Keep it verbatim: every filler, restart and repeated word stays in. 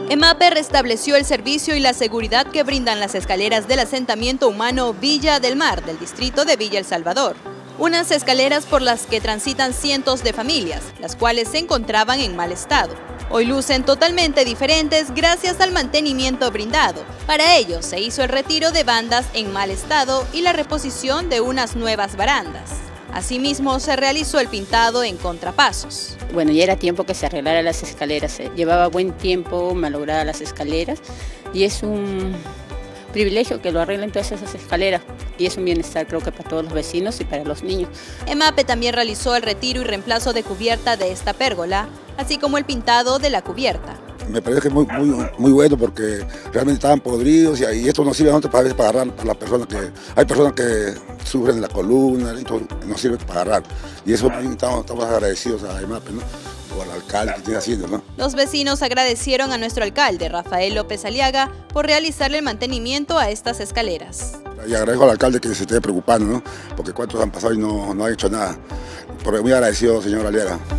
EMAPE restableció el servicio y la seguridad que brindan las escaleras del asentamiento humano Villa del Mar del distrito de Villa El Salvador. Unas escaleras por las que transitan cientos de familias, las cuales se encontraban en mal estado. Hoy lucen totalmente diferentes gracias al mantenimiento brindado. Para ello se hizo el retiro de bandas en mal estado y la reposición de unas nuevas barandas. Asimismo, se realizó el pintado en contrapasos. Bueno, ya era tiempo que se arreglaran las escaleras. Llevaba buen tiempo malograda las escaleras y es un privilegio que lo arreglen todas esas escaleras y es un bienestar creo que para todos los vecinos y para los niños. EMAPE también realizó el retiro y reemplazo de cubierta de esta pérgola, así como el pintado de la cubierta. Me parece que es muy, muy, muy bueno porque realmente estaban podridos y, y esto nos sirve a nosotros para, para agarrar a las personas que... Hay personas que sufren de la columna, y todo, nos sirve para agarrar. Y eso también estamos, estamos agradecidos a EMAPE, ¿no? O al alcalde que tiene haciendo, ¿no? Los vecinos agradecieron a nuestro alcalde, Rafael López Aliaga, por realizarle el mantenimiento a estas escaleras. Y agradezco al alcalde que se esté preocupando, ¿no? Porque cuántos han pasado y no, no ha hecho nada. Pero muy agradecido, señor Aliaga.